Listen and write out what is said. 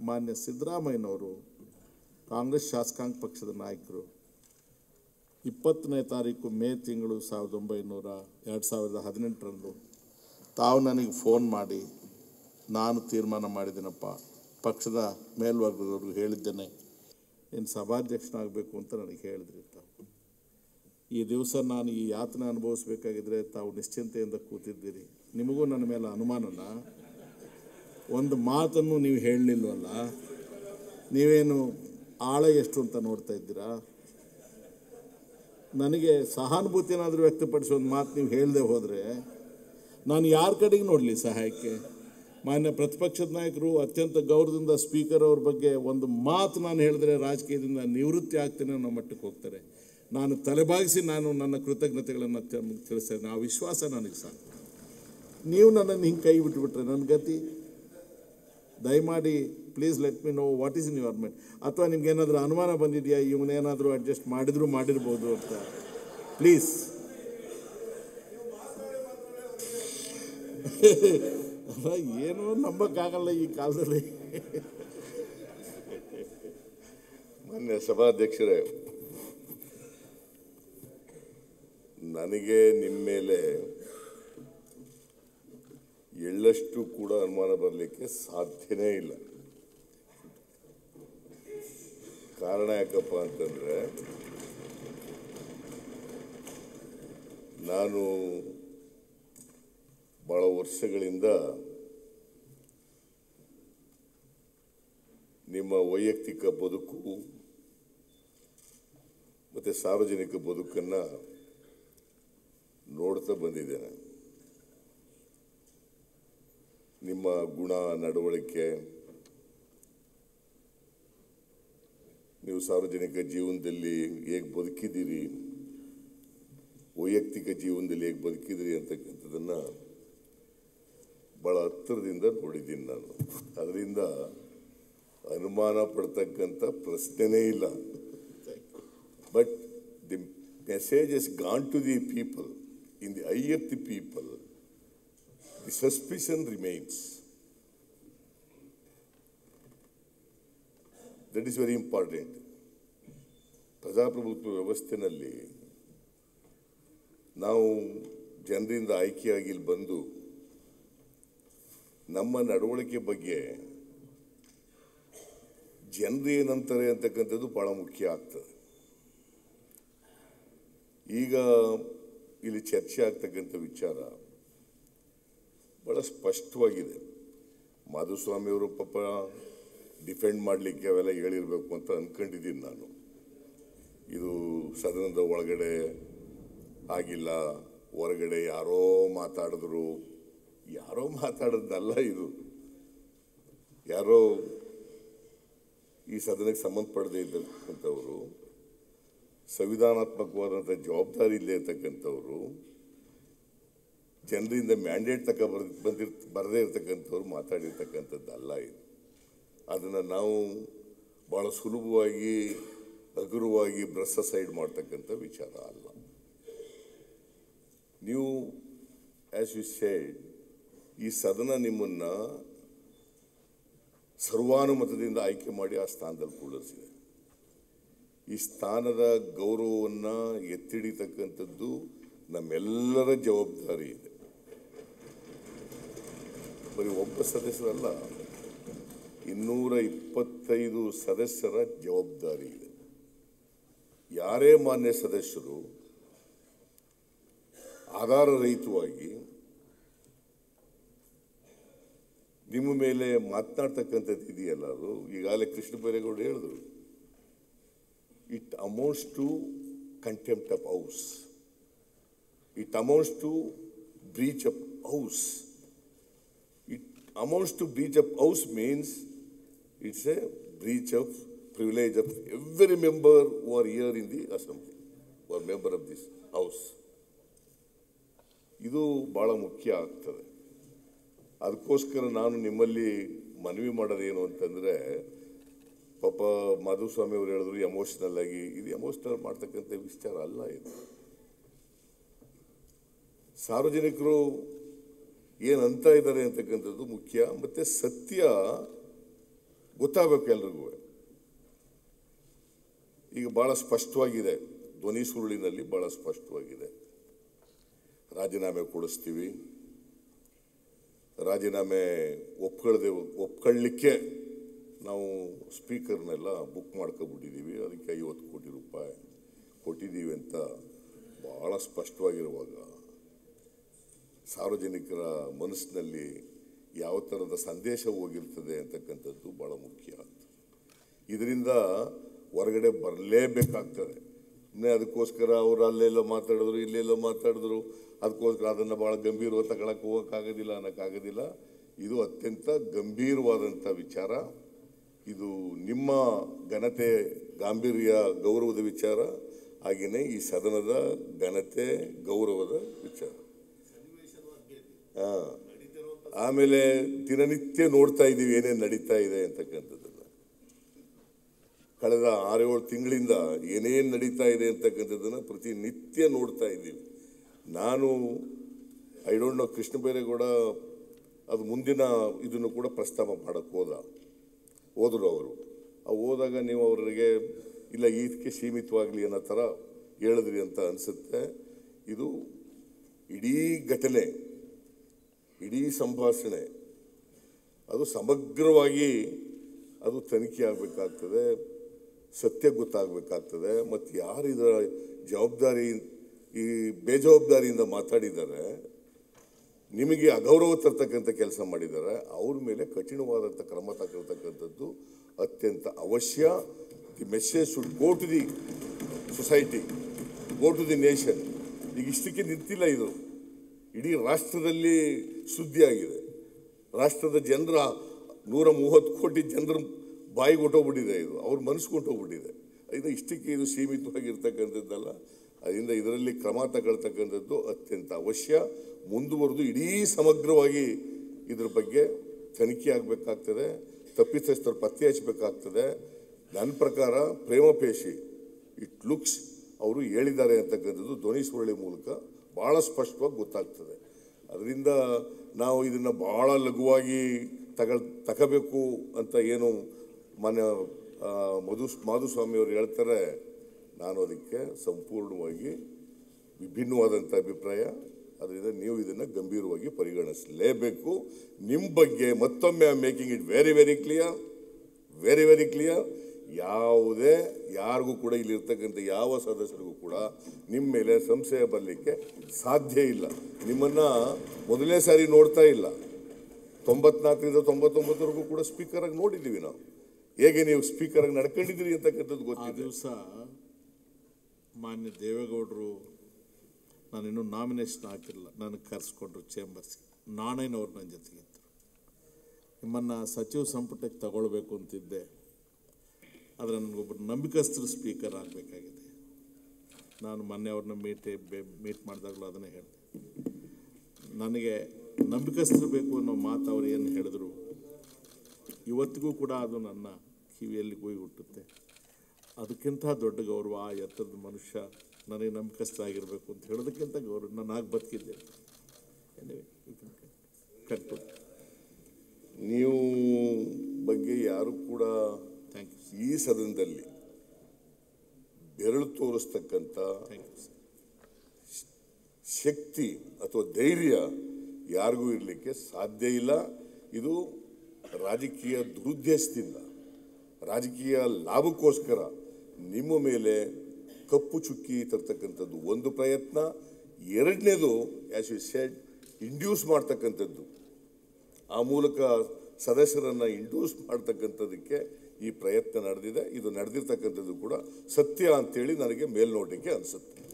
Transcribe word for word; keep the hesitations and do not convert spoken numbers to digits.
ಮಾನ್ಯ ಸಿದ್ದರಾಮಯ್ಯನವರು ಕಾಂಗ್ರೆಸ್ ಶಾಸಕಾಂಗ ಪಕ್ಷದ ನಾಯಕರು ಇಪ್ಪತ್ತನೇ ತಾರೀಕು ಮೇ ತಿಂಗಳು ಸಾವಿರದ ಒಂಬೈನೂರ ಎರಡು ಸಾವಿರದ ಹದಿನೆಂಟರಂದು ತಾವು ನನಗೆ ಫೋನ್ ಮಾಡಿ ನಾನು ತೀರ್ಮಾನ ಮಾಡಿದ್ದೀನಪ್ಪ, ಪಕ್ಷದ ಮೇಲ್ವರ್ಗದವ್ರಿಗೆ ಹೇಳಿದ್ದೇನೆ, ಏನು ಸಭಾಧ್ಯಕ್ಷನಾಗಬೇಕು ಅಂತ ನನಗೆ ಹೇಳಿದ್ರಿ. ತಾವು ಈ ದಿವಸ ನಾನು ಈ ಯಾತನೆ ಅನುಭವಿಸ್ಬೇಕಾಗಿದ್ದರೆ ತಾವು ನಿಶ್ಚಿಂತೆಯಿಂದ ಕೂತಿದ್ದೀರಿ. ನಿಮಗೂ ನನ್ನ ಮೇಲೆ ಅನುಮಾನನ? ಒಂದು ಮಾತನ್ನು ನೀವು ಹೇಳಲಿಲ್ವಲ್ಲ, ನೀವೇನು ಆಳ ಎಷ್ಟು ಅಂತ ನೋಡ್ತಾ ಇದ್ದೀರಾ? ನನಗೆ ಸಹಾನುಭೂತಿನಾದರೂ ವ್ಯಕ್ತಪಡಿಸೋ ಒಂದು ಮಾತು ನೀವು ಹೇಳದೆ ಹೋದರೆ ನಾನು ಯಾರ ಕಡೆಗೆ ನೋಡಲಿ ಸಹಾಯಕ್ಕೆ? ಮಾನ್ಯ ಪ್ರತಿಪಕ್ಷದ ನಾಯಕರು ಅತ್ಯಂತ ಗೌರವದಿಂದ ಸ್ಪೀಕರ್ ಅವ್ರ ಬಗ್ಗೆ ಒಂದು ಮಾತು ನಾನು ಹೇಳಿದ್ರೆ ರಾಜಕೀಯದಿಂದ ನಿವೃತ್ತಿ ಆಗ್ತೇನೆ ಅನ್ನೋ ಮಟ್ಟಕ್ಕೆ ಹೋಗ್ತಾರೆ. ನಾನು ತಲೆಬಾಗಿಸಿ ನಾನು ನನ್ನ ಕೃತಜ್ಞತೆಗಳನ್ನು ತಿಳಿಸ್ತೇನೆ. ಆ ವಿಶ್ವಾಸ ನನಗೆ ಸಾಕು. ನೀವು ನನ್ನನ್ನು ಹಿಂಗೆ ಕೈ ಬಿಟ್ಟುಬಿಟ್ರೆ ನನ್ನ ಗತಿ. ದಯಮಾಡಿ please let me know what is in your mind. ಅಥವಾ ನಿಮ್ಗೇನಾದರೂ ಅನುಮಾನ ಬಂದಿದೆಯಾ ಇವನೇನಾದರೂ ಅಡ್ಜಸ್ಟ್ ಮಾಡಿದ್ರು ಮಾಡಿರ್ಬೋದು ಅಂತ? ಪ್ಲೀಸ್. ಏನೋ ನಂಬಕ್ಕಾಗಲ್ಲ ಈ ಕಾಲದಲ್ಲಿ. ಮಾನ್ಯ ಸಭಾಧ್ಯಕ್ಷರೇ, ನನಗೆ ನಿಮ್ಮ ಮೇಲೆ ಎಳ್ಳಷ್ಟು ಕೂಡ ಅನುಮಾನ ಬರಲಿಕ್ಕೆ ಸಾಧ್ಯನೇ ಇಲ್ಲ. ಕಾರಣ ಯಾಕಪ್ಪ ಅಂತಂದರೆ, ನಾನು ಭಾಳ ವರ್ಷಗಳಿಂದ ನಿಮ್ಮ ವೈಯಕ್ತಿಕ ಬದುಕು ಮತ್ತು ಸಾರ್ವಜನಿಕ ಬದುಕನ್ನು ನೋಡ್ತಾ ಬಂದಿದ್ದೇನೆ. ನಿಮ್ಮ ಗುಣ, ನಡವಳಿಕೆ, ನೀವು ಸಾರ್ವಜನಿಕ ಜೀವನದಲ್ಲಿ ಹೇಗೆ ಬದುಕಿದ್ದೀರಿ, ವೈಯಕ್ತಿಕ ಜೀವನದಲ್ಲಿ ಹೇಗೆ ಬದುಕಿದ್ದೀರಿ ಅಂತಕ್ಕಂಥದ್ದನ್ನು ಭಾಳ ಹತ್ತಿರದಿಂದ ನೋಡಿದ್ದೀನಿ ನಾನು. ಅದರಿಂದ ಅನುಮಾನ ಪಡ್ತಕ್ಕಂಥ ಪ್ರಶ್ನೆನೇ ಇಲ್ಲ. But the message has gone to the people, in the eye of the people. The suspicion remains. That is very important. ಪ್ರಜಾಪ್ರಭುತ್ವ ವ್ಯವಸ್ಥೆಯಲ್ಲಿ ನಾವು ಜನರಿಂದ ಆಯ್ಕೆಯಾಗಿ ಇಲ್ಲಿ ಬಂದು ನಮ್ಮ ನಡವಳಿಕೆ ಬಗ್ಗೆ ಜನರು ಏನಂತಾರೆ ಅಂತಕ್ಕಂಥದ್ದು ಭಾಳ ಮುಖ್ಯ ಆಗ್ತದೆ. ಈಗ ಇಲ್ಲಿ ಚರ್ಚೆ ಆಗ್ತಕ್ಕಂಥ ವಿಚಾರ ಭಾಳ ಸ್ಪಷ್ಟವಾಗಿದೆ. ಮಾಧುಸ್ವಾಮಿಯವರು ಪಾಪ ಡಿಫೆಂಡ್ ಮಾಡಲಿಕ್ಕೆ ಅವೆಲ್ಲ ಹೇಳಿರಬೇಕು ಅಂತ ಅಂದ್ಕೊಂಡಿದ್ದೀನಿ ನಾನು. ಇದು ಸದನದ ಒಳಗಡೆ ಆಗಿಲ್ಲ, ಹೊರಗಡೆ ಯಾರೋ ಮಾತಾಡಿದ್ರು. ಯಾರೋ ಮಾತಾಡೋದಲ್ಲ ಇದು. ಯಾರೋ ಈ ಸದನಕ್ಕೆ ಸಂಬಂಧಪಡದೇ ಇದ್ದಕ್ಕಂಥವರು, ಸಂವಿಧಾನಾತ್ಮಕವಾದಂಥ ಜವಾಬ್ದಾರಿ ಇಲ್ಲದೆ ಇರ್ತಕ್ಕಂಥವ್ರು, ಜನರಿಂದ ಮ್ಯಾಂಡೇಟ್ ತಕ ಬರ್ ಬಂದಿರ್ ಬರದೇ ಇರ್ತಕ್ಕಂಥವ್ರು ಮಾತಾಡಿರ್ತಕ್ಕಂಥದ್ದಲ್ಲ ಇದು. ಅದನ್ನು ನಾವು ಭಾಳ ಸುಲಭವಾಗಿ ಹಗುರವಾಗಿ ಬ್ರಷ್ ಸೈಡ್ ಮಾಡ್ತಕ್ಕಂಥ ವಿಚಾರ ಅಲ್ಲ. ನೀವು ಆ್ಯಸ್ ಯು ಸೆಡ್, ಈ ಸದನ ನಿಮ್ಮನ್ನು ಸರ್ವಾನುಮತದಿಂದ ಆಯ್ಕೆ ಮಾಡಿ ಆ ಸ್ಥಾನದಲ್ಲಿ ಕೂಡಿಸಿದೆ. ಈ ಸ್ಥಾನದ ಗೌರವವನ್ನು ಎತ್ತಿಡಿತಕ್ಕಂಥದ್ದು ನಮ್ಮೆಲ್ಲರ ಜವಾಬ್ದಾರಿ ಇದೆ. ಬರೀ ಒಬ್ಬ ಸದಸ್ಯರಲ್ಲ, ಇನ್ನೂರ ಇಪ್ಪತ್ತೈದು ಸದಸ್ಯರ ಜವಾಬ್ದಾರಿ ಇದೆ. ಯಾರೇ ಮಾನ್ಯ ಸದಸ್ಯರು ಆಧಾರರಹಿತವಾಗಿ ನಿಮ್ಮ ಮೇಲೆ ಮಾತನಾಡ್ತಕ್ಕಂಥದ್ದು ಇದೆಯಲ್ಲ, ಅದು ಈಗಾಗಲೇ ಕೃಷ್ಣ ಬೈರೇಗೌಡರು ಹೇಳಿದ್ರು, it amounts to contempt of house. It amounts to breach of house. It amounts to breach of house means it's a breach of privilege of every member who are here in the assembly or member of this house. ಇದು ಭಾಳ ಮುಖ್ಯ ಆಗ್ತದೆ. ಅದಕ್ಕೋಸ್ಕರ ನಾನು ನಿಮ್ಮಲ್ಲಿ ಮನವಿ ಮಾಡೋದೇನು ಅಂತಂದರೆ, ಪಾಪ ಮಾಧುಸ್ವಾಮಿ ಅವರು ಹೇಳಿದ್ರು ಎಮೋಷ್ನಲ್ ಆಗಿ, ಇದು ಎಮೋಷ್ನಲ್ ಮಾಡ್ತಕ್ಕಂಥ ವಿಚಾರ ಅಲ್ಲ ಇದು. ಸಾರ್ವಜನಿಕರು ಏನಂತ ಇದ್ದಾರೆ ಅಂತಕ್ಕಂಥದ್ದು ಮುಖ್ಯ. ಮತ್ತು ಸತ್ಯ ಗೊತ್ತಾಗಬೇಕು ಎಲ್ರಿಗೂ. ಈಗ ಭಾಳ ಸ್ಪಷ್ಟವಾಗಿದೆ, ಧ್ವನಿ ಸುರುಳಿನಲ್ಲಿ ಭಾಳ ಸ್ಪಷ್ಟವಾಗಿದೆ. ರಾಜೀನಾಮೆ ಕೊಡಿಸ್ತೀವಿ, ರಾಜೀನಾಮೆ ಒಪ್ಕೊಳ್ದೆ ಒಪ್ಕೊಳ್ಳಿಕ್ಕೆ ನಾವು ಸ್ಪೀಕರ್ನೆಲ್ಲ ಬುಕ್ ಮಾಡ್ಕೊಬಿಟ್ಟಿದ್ದೀವಿ, ಅದಕ್ಕೆ ಐವತ್ತು ಕೋಟಿ ರೂಪಾಯಿ ಕೊಟ್ಟಿದ್ದೀವಿ ಅಂತ ಭಾಳ ಸ್ಪಷ್ಟವಾಗಿರುವಾಗ ಸಾರ್ವಜನಿಕರ ಮನಸ್ಸಿನಲ್ಲಿ ಯಾವ ಥರದ ಸಂದೇಶ ಹೋಗಿರ್ತದೆ ಅಂತಕ್ಕಂಥದ್ದು ಭಾಳ ಮುಖ್ಯ. ಇದರಿಂದ ಹೊರಗಡೆ ಬರಲೇಬೇಕಾಗ್ತದೆ. ಸುಮ್ಮನೆ ಅದಕ್ಕೋಸ್ಕರ ಅವರು ಅಲ್ಲೆಲ್ಲೋ ಮಾತಾಡಿದ್ರು, ಇಲ್ಲೆಲ್ಲೋ ಮಾತಾಡಿದ್ರು, ಅದಕ್ಕೋಸ್ಕರ ಅದನ್ನು ಭಾಳ ಗಂಭೀರವಾಗಿ ತಗೊಳಕ್ಕೆ ಹೋಗೋಕ್ಕಾಗೋದಿಲ್ಲ ಅನ್ನೋಕ್ಕಾಗೋದಿಲ್ಲ. ಇದು ಅತ್ಯಂತ ಗಂಭೀರವಾದಂಥ ವಿಚಾರ. ಇದು ನಿಮ್ಮ ಘನತೆ, ಗಾಂಭೀರ್ಯ, ಗೌರವದ ವಿಚಾರ, ಹಾಗೆಯೇ ಈ ಸದನದ ಘನತೆ, ಗೌರವದ ವಿಚಾರ. ಹಾಂ, ಆಮೇಲೆ ದಿನನಿತ್ಯ ನೋಡ್ತಾ ಇದ್ದೀವಿ ಏನೇನು ನಡೀತಾ ಇದೆ ಅಂತಕ್ಕಂಥದ್ದನ್ನು. ಕಳೆದ ಆರೇಳು ತಿಂಗಳಿಂದ ಏನೇನು ನಡೀತಾ ಇದೆ ಅಂತಕ್ಕಂಥದ್ದನ್ನು ಪ್ರತಿನಿತ್ಯ ನೋಡ್ತಾ ಇದ್ದೀವಿ. ನಾನು I don't know, Krishna Byregowda ಅದು ಮುಂದಿನ ಇದನ್ನು ಕೂಡ ಪ್ರಸ್ತಾಪ ಮಾಡೋಕ್ಕೆ ಹೋದ ಹೋದರು ಅವರು. ಆ ಹೋದಾಗ ನೀವು ಅವರಿಗೆ ಇಲ್ಲ ಇದಕ್ಕೆ ಸೀಮಿತವಾಗಲಿ ಅನ್ನೋ ಥರ ಹೇಳಿದ್ರಿ ಅಂತ ಅನಿಸುತ್ತೆ. ಇದು ಇಡೀ ಘಟನೆ, ಇಡೀ ಸಂಭಾಷಣೆ ಅದು ಸಮಗ್ರವಾಗಿ ಅದು ತನಿಖೆ ಆಗಬೇಕಾಗ್ತದೆ, ಸತ್ಯ ಗೊತ್ತಾಗಬೇಕಾಗ್ತದೆ. ಮತ್ತು ಯಾರು ಇದರ ಜವಾಬ್ದಾರಿ, ಈ ಬೇಜವಾಬ್ದಾರಿಯಿಂದ ಮಾತಾಡಿದ್ದಾರೆ, ನಿಮಗೆ ಅಗೌರವ ತರ್ತಕ್ಕಂಥ ಕೆಲಸ ಮಾಡಿದ್ದಾರೆ, ಅವ್ರ ಮೇಲೆ ಕಠಿಣವಾದಂಥ ಕ್ರಮ ತಗೊಳ್ತಕ್ಕಂಥದ್ದು ಅತ್ಯಂತ ಅವಶ್ಯ. The message should go to the society, go to the nation. ಈಗ ಇಷ್ಟಕ್ಕೆ ನಿಂತಿಲ್ಲ, ಇದು ಇಡೀ ರಾಷ್ಟ್ರದಲ್ಲಿ ಸುದ್ದಿಯಾಗಿದೆ. ರಾಷ್ಟ್ರದ ಜನರ ನೂರ ಮೂವತ್ತು ಕೋಟಿ ಜನರ ಬಾಯಿಗೆ ಹೊಟ್ಟೋಗ್ಬಿಟ್ಟಿದೆ, ಇದು ಅವ್ರ ಮನಸ್ಸು ಹೊಟ್ಟೋಗ್ಬಿಟ್ಟಿದೆ. ಇದು ಇಷ್ಟಕ್ಕೆ ಇದು ಸೀಮಿತವಾಗಿರ್ತಕ್ಕಂಥದ್ದಲ್ಲ. ಅದರಿಂದ ಇದರಲ್ಲಿ ಕ್ರಮ ತಗೊಳ್ತಕ್ಕಂಥದ್ದು ಅತ್ಯಂತ ಅವಶ್ಯ. ಮುಂದುವರೆದು ಇಡೀ ಸಮಗ್ರವಾಗಿ ಇದ್ರ ಬಗ್ಗೆ ತನಿಖೆ ಆಗಬೇಕಾಗ್ತದೆ, ತಪ್ಪಿತಸ್ಥರು ಪತ್ತೆ ಹಚ್ಚಬೇಕಾಗ್ತದೆ. ನನ್ನ ಪ್ರಕಾರ ಪ್ರೇಮಪೇಶಿ ಇಟ್ ಲುಕ್ಸ್ ಅವರು ಹೇಳಿದ್ದಾರೆ ಅಂತಕ್ಕಂಥದ್ದು ಧ್ವನಿ ಸುರುಳಿ ಮೂಲಕ ಭಾಳ ಸ್ಪಷ್ಟವಾಗಿ ಗೊತ್ತಾಗ್ತದೆ. ಅದರಿಂದ ನಾವು ಇದನ್ನು ಭಾಳ ಲಘುವಾಗಿ ತಗೊಳ್ ತಗೋಬೇಕು ಅಂತ ಏನು ಮಾನ್ಯ ಮಧು ಮಾಧುಸ್ವಾಮಿಯವರು ಹೇಳ್ತಾರೆ, ನಾನು ಅದಕ್ಕೆ ಸಂಪೂರ್ಣವಾಗಿ ವಿಭಿನ್ನವಾದಂಥ ಅಭಿಪ್ರಾಯ. ಅದರಿಂದ ನೀವು ಇದನ್ನು ಗಂಭೀರವಾಗಿ ಪರಿಗಣಿಸಲೇಬೇಕು. ನಿಮ್ಮ ಬಗ್ಗೆ ಮತ್ತೊಮ್ಮೆ I making it very very clear, very very clear. ಯಾವುದೇ ಯಾರಿಗೂ ಕೂಡ ಇಲ್ಲಿರ್ತಕ್ಕಂಥ ಯಾವ ಸದಸ್ಯರಿಗೂ ಕೂಡ ನಿಮ್ಮ ಮೇಲೆ ಸಂಶಯ ಬರಲಿಕ್ಕೆ ಸಾಧ್ಯ ಇಲ್ಲ. ನಿಮ್ಮನ್ನು ಮೊದಲನೇ ಸಾರಿ ನೋಡ್ತಾ ಇಲ್ಲ, ತೊಂಬತ್ನಾಲ್ಕರಿಂದ ತೊಂಬತ್ತೊಂಬತ್ತವರೆಗೂ ಕೂಡ ಸ್ಪೀಕರಾಗಿ ನೋಡಿದ್ದೀವಿ ನಾವು. ಹೇಗೆ ನೀವು ಸ್ಪೀಕರಾಗಿ ನಡ್ಕೊಂಡಿದ್ದೀರಿ ಅಂತಕ್ಕಂಥದ್ದು ಗೊತ್ತಿದೆ. ದಿವಸ ಮಾನ್ಯ ದೇವೇಗೌಡರು, ನಾನಿನ್ನೂ ನಾಮಿನೇಷನ್ ಹಾಕಿಲ್ಲ, ನನಗೆ ಕರೆಸ್ಕೊಂಡ್ರು ಚೇಂಬರ್ಸ್ಗೆ. ನಾಣಯ್ಯನವ್ರು ನನ್ನ ಜೊತೆಗಿದ್ದರು. ನಿಮ್ಮನ್ನು ಸಚಿವ ಸಂಪುಟಕ್ಕೆ ತಗೊಳ್ಬೇಕು ಅಂತಿದ್ದೆ, ಆದರೆ ನನಗೊಬ್ಬರು ನಂಬಿಕಸ್ಥರು ಸ್ಪೀಕರ್ ಆಗಬೇಕಾಗಿದೆ. ನಾನು ಮೊನ್ನೆ ಅವ್ರನ್ನ ಮೀಟ್ ಮೀಟ್ ಮಾಡಿದಾಗಲೂ ಅದನ್ನೇ ಹೇಳಿದೆ. ನನಗೆ ನಂಬಿಕಸ್ಥರು ಬೇಕು ಅನ್ನೋ ಮಾತು ಅವ್ರು ಏನು ಹೇಳಿದ್ರು, ಇವತ್ತಿಗೂ ಕೂಡ ಅದು ನನ್ನ ಕಿವಿಯಲ್ಲಿ ಕೂಗಿ ಹುಟ್ಟುತ್ತೆ. ಅದಕ್ಕಿಂತ ದೊಡ್ಡ ಗೌರವ ಆ ಎತ್ತರದ ಮನುಷ್ಯ ನನಗೆ ನಂಬಿಕಸ್ಥರಾಗಿರಬೇಕು ಅಂತ ಹೇಳೋದಕ್ಕಿಂತ ಗೌರವ ನಾನು ಆಗಿ ಬದುಕಿದ್ದೆ. ಕಟ್ಬಿಟ್ಟು ನೀವು ಬಗ್ಗೆ ಯಾರು ಕೂಡ ಥ್ಯಾಂಕ್ ಯು. ಈ ಸದನದಲ್ಲಿ ಬೆರಳು ತೋರಿಸ್ತಕ್ಕಂಥ ಶಕ್ತಿ ಅಥವಾ ಧೈರ್ಯ ಯಾರಿಗೂ ಇರಲಿಕ್ಕೆ ಸಾಧ್ಯ ಇಲ್ಲ. ಇದು ರಾಜಕೀಯ ದುರುದ್ದೇಶದಿಂದ, ರಾಜಕೀಯ ಲಾಭಕ್ಕೋಸ್ಕರ ನಿಮ್ಮ ಮೇಲೆ ಕಪ್ಪು ಚುಕ್ಕಿ ತರ್ತಕ್ಕಂಥದ್ದು ಒಂದು ಪ್ರಯತ್ನ. ಎರಡನೇದು ಆ್ಯಸ್ ಯು ಸೆಡ್ ಇಂಡ್ಯೂಸ್ ಮಾಡ್ತಕ್ಕಂಥದ್ದು, ಆ ಮೂಲಕ ಸದಸ್ಯರನ್ನು ಇಂಡ್ಯೂಸ್ ಮಾಡ್ತಕ್ಕಂಥದ್ದಕ್ಕೆ ಈ ಪ್ರಯತ್ನ ನಡೆದಿದೆ. ಇದು ನಡೆದಿರ್ತಕ್ಕಂಥದ್ದು ಕೂಡ ಸತ್ಯ ಅಂತೇಳಿ ನನಗೆ ಮೇಲ್ನೋಟಕ್ಕೆ ಅನಿಸುತ್ತೆ.